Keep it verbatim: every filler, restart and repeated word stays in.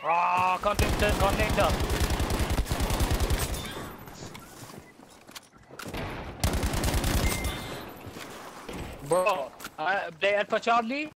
Ah, connector, connector. Bro, uh, play Alpha Charlie.